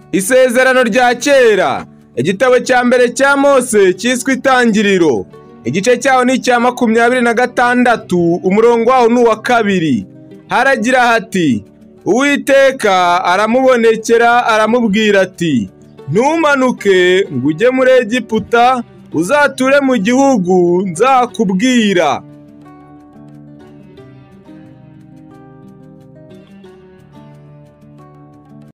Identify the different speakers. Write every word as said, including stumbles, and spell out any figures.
Speaker 1: Isezerano rya kera, igitabo cya mbere cya Mose cyiswe Itangiriro, igice cyaho ni icya makumyabiri na gatandatu, umurongo waho ni uwa kabiri. Haragira hati, Uwiteka aramubonekera aramubwira ati, ntumanuke ngo ujye muri Egiputa, uzature mu gihugu nzakubwira.